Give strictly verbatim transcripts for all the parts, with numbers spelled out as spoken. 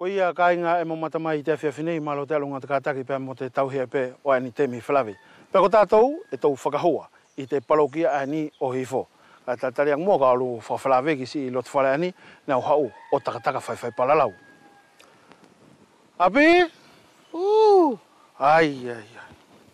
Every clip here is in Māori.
ia kainga e mo matamai te whiawhinei malo te alunga te kātaki pēr mo te tauhia pē o ani temi whilawi. Pēr ko tātou e tau whakahua i te parokia ani o hifo. Ka tātari ang mua ka alu whawhilawe ki si i lotu whale ani nau hau o takataka whai whai palalau. Api? Uh. Ai, ai, ai.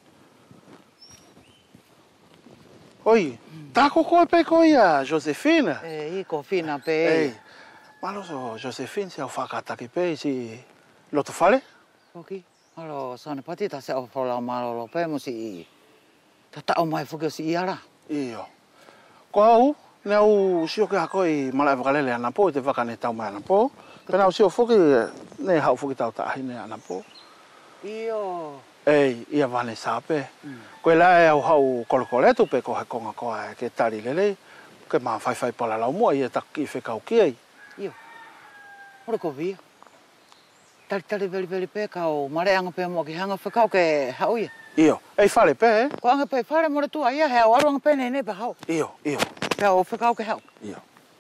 Oi, tako koe pe koe ia, Josefina? E, i ko fina pe. Ei, malo so Josefina se au whakataki pe si lotu whale? Oki, alo sane pati ta se au whalau malolo pe mo si i. Ta tau mai whuke si i ara. Iyo. Ko au, ne au sio ke hako i malai wakalele ana po, te wakane tau mai ana po. Pena au sio whuke, ne hau whuke tau tahi ne ana po. Iyo. Ei, ia wane sāpe. Mm. Koe la e au hau kolokole tu pe ko he konga koa e ke tari lele. Ke maa whai whai pala lau mua i e taki i whekau ki ei. Iyo. Ora ko via. Tari tari veli veli pe kau mare anga pe mo ki hanga whekau ke hau ia. Iyo. Ei whale pe e? Ko anga pe whare more tua ia hea aru anga pe nei nei pe hau. Iyo, iyo. Pe au whekau ke hau. Iyo.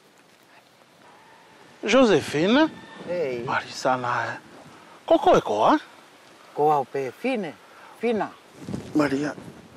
Josefina? Ei. Marisana e. Ko koe koa? Ko au pe fine. Fina. Maria.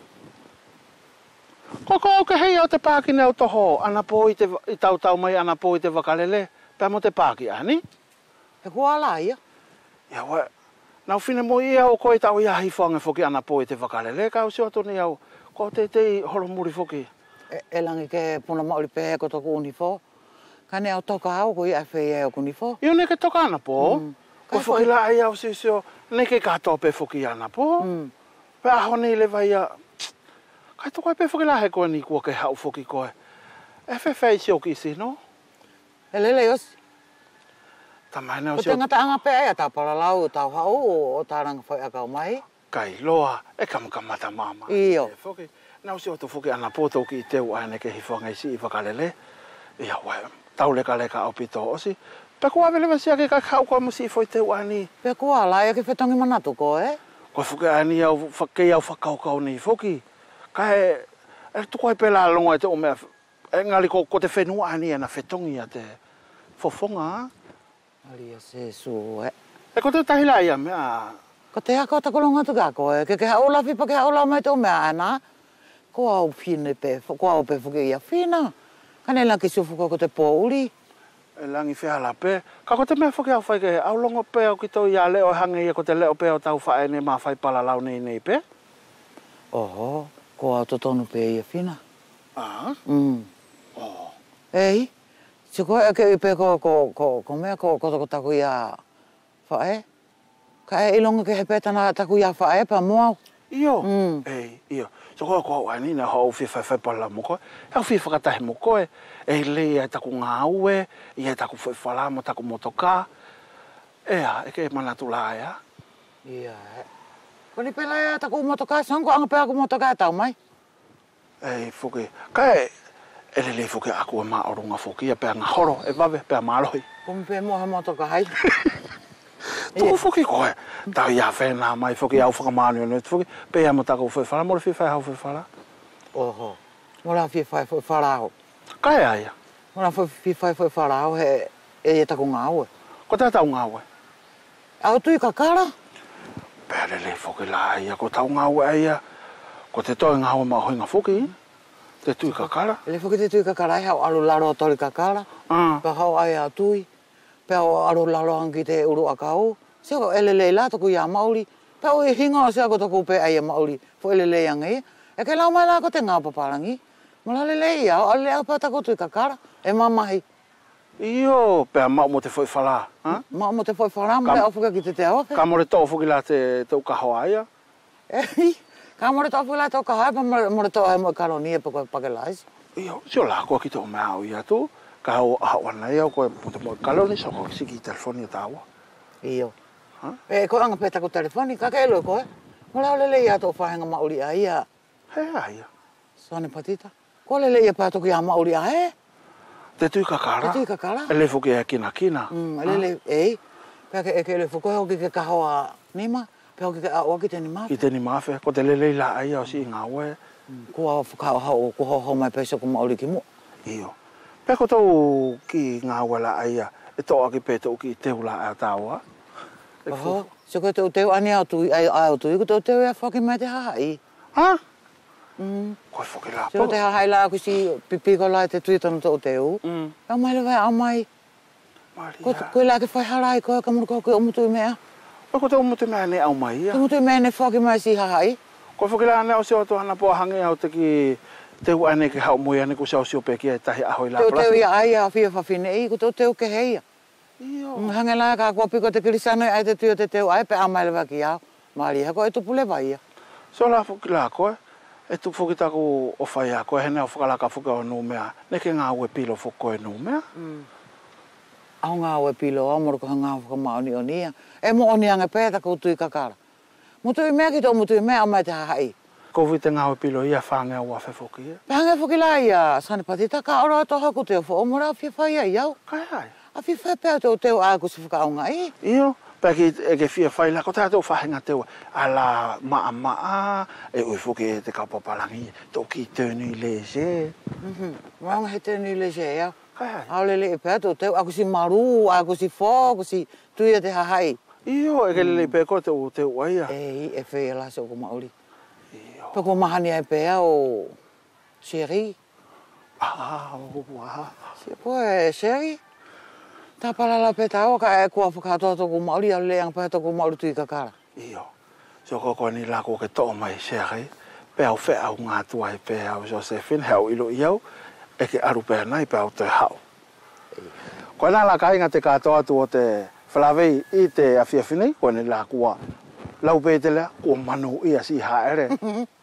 Ko ko ke hei o te pāki neu toho, ana po i te i tau tau mai ana po i te wakalele, pēr mo te pāki ani? E ko ala ia? Ia wa, nau whine mo ia o koe tau ia hifonga whoki ana po i te wakalele, ka au sio toni au, ko te te horomuri whoki. E, e langi ke puna mauri pe ko toku unifo. Ka ne au toka au ko ia whei e o kunifo. Io ne ke toka ana po? Mm. Ko whoki la ai au sio sio, ne ke katoa pe whoki ana po? Mm. Pe aho nei le vai a... Kai to koe pe whoki la he koe ni kua ke hau whoki koe. E whai whai sio ki si, no? E lele osi. Tamai neo Ko sio... te ngata anga pe aia tā paralau o tau hau o, o tā ranga whai akau mai. Kai loa, e kamakamata mama. Iyo. E whoki, nau sio tu whoki ana poto ki i teu aene ke hifonga i si i wakalele. Ia wai, tau leka leka au pito osi. Pe kua vele sia ke kai hau koe musi i fwoi teu ani. Pe kua la ia ke whetongi manatu ko e? Koe whuke ani au whakei au whakaukau ni whoki. Kai, e tuko ai pela longa e te omea, e ngali ko, ko te whenua ani ana whetongi a te fofonga. Alia se su e. E ko te tahila ia mea. Ko te hako takolonga tu ka ko e, ke ke hau lafi pa ke hau lau mai te omea ana. Ko au fine pe, ko au pe whuke ia fina. Kanela ki sufuko ko te pōuri. E langi whihala pe. Ka ko te mea whuke au whai ke au longo pe au ki tau ia leo hange ia ko te leo pe au tau whae ne maa whai pala lau nei nei pe. Oho, ko au totonu pe ia fina. Ah? Mm. Oh. Ei, se ko e ke pe ko ko ko ko mea ko ko taku ia whae. Ka e ilonga ke he pētana taku ia whae pa moau. Iyo. Mm. Ei, iyo. So ko ko ani na ho fi fa fa pala mo ko. Au fi fa ta mo ko e le ia taku ngā ue, ia taku foi fala mo taku motoka. Ea, e ke mana tu la ia. Ia. Ko ni pela ia taku motoka, son ko anga pe aku motoka tau mai. Ei, fuki. Kai e le le fuki aku ma orunga fuki pe nga horo e vave pe maloi. Ko mi pe mo ha motoka hai. Tu fuki ko e. Ta ia fe na mai fuki au fuka manu no fuki pe ia mo taku foi fala mo fi fa au foi fala. Oho. Mo la fi fa foi fala ho. Kai ai. Mo la fi fa foi fala ho he e taku ngā ue. Ko ta tau ngā ue. Au tui ka kara? Pere le fuki la ia ko tau ngā ue ia. Ko te toi ngā ue ma hoi ngā fuki. Te tui ka kara. Ele fuki te tui ka kara hau alu laro tori ka kara. Ah. Pa hau ai a tui. Pe au aru lalo angi te uru a kau. Se ko elele la toku ia mauri. Pe au i hinga o se ako toku pe ai a mauri. Fo elele angi. E ke lau mai la ko te ngā paparangi. Mo la lele ia, o le au pa tako tui ka kara. E mamahi. Iyo, pe mau mo te foi fala. Ha? Ma mo te foi whara, mo le au fuka ki te te awafe. Ka mo le tō fuki la te te uka hoa ia. Ei, ka mo le tau fuka la tau ka hai, pa mo le tau hai mo karoni e pa koe pakelaisi. Iyo, sio la ko ki tō mea au ia tu. Ka hau hawana ia ko mo te mo kaloni so ko siki telefoni tawa. Iyo. Ha? E ko anga pe tako telefoni, ka ke elo koe. Mo la lele ia tau whahenga mauri a ia. He ia. Sone patita. Ko lele ia pa toku ia mauri a he. Te tui ka kara. Te tui ka kara. E le fuki e kina kina. Mm, lele, ei. Pe ke e ke le fuko hoki ke kahoa nima. Pe hoki ke a oki te ni mafe. I te ni mafe. Ko te lele la ai au si ngā ue. Ko a whakao hau, ko hau hau mai peso ko mauri ki mo. Iyo. Pe ko tau ki ngā ue la ai a. E tō aki pe tō ki te ula a tāua. Oh, so ko te o teo ane au tui, ai au tui, ko te o teo ea whake mai te hahai. Ha? Mm. Koe whake la. So te hahai la ko si pipiko lai te tui tonu te o teo. Mm. Au mai le vai au mai. Ko koe la ke whai harai koe ka muru koe koe o mutu i mea. Ko te o mutu mea ne au mai ia. Te mutu i mea ne whake mai si hahai. Ko whake la ane au se o tohana po hange au te ki te u ane ke hau mui ane ko se au si o peki e tahi ahoi la Te o plasi. teo ia ai a whia whawhine i, ko te o teo ke heia. Iyo. Hange la ka kua piko te kirisano ai te tui o te teo ai pe au mai le waki au. Maari ha koe tupu le vai ia. So la whake la koe. E tu whake taku o whai a koe hene au whakalaka whake o nuu mea. Ne ke ngā ue pilo whake koe nuu mea. Au ngā ue pilo au moro ko ngā whakamaoni o nia. E mo o nia ngai pēta ko tui kakara. Mutu i mea ki tō mutu i mea au mai te hahai. Ko vi te ngā ue pilo ia whangea ua whewhoki ia. Pēngai whakila ia, sane pati ta ka ora to haku teo wha omora a whia whai ai au. Kai hai. A whia whai pēo teo teo a kusi whakaunga i. Iyo. Peki e ke fia whai la, ko tātou whahenga teua. A la maa maa, e ui whuke e te kapapalangi, tō ki tēnu i le se. Wanga he tēnu i le se au. Kai hai. Au lele e pēo teo teo, a kusi maru, a kusi whō, kusi tui a te hahai. Iyo, e ke lele pē ko te o te ua ia. E e whea la se o ko mauri. Iyo. Pako mahani ai pēa o Sherry. Ah, wā. Si poe Sherry. Tā parala pe tā oka e kua whakatoa tōku mauri au leang pēa tōku mauri tui kakara. Iyo. So koko ni la ko ke tō mai sere, pe au whea au ngā tua i pe au Josephine, heo ilo i au, e ke aru pēa nai pe au te hau. Koe nā la kainga te katoa tu o te whalawei i te awhiawhinei, koe ni la kua lau pētelea, kua manu ia si haere.